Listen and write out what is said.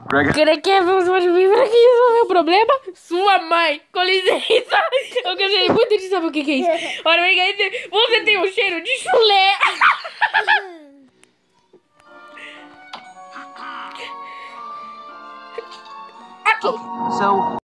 Vamos vir aqui resolver o problema. Sua mãe, com licença. Eu gostei muito de saber o que é isso. Ora, vem cá, você tem um cheiro de chulé. Okay, so